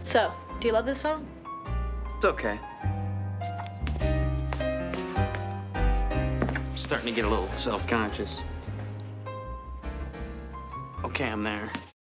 So, do you love this song? It's okay. I'm starting to get a little self-conscious. Okay, I'm there.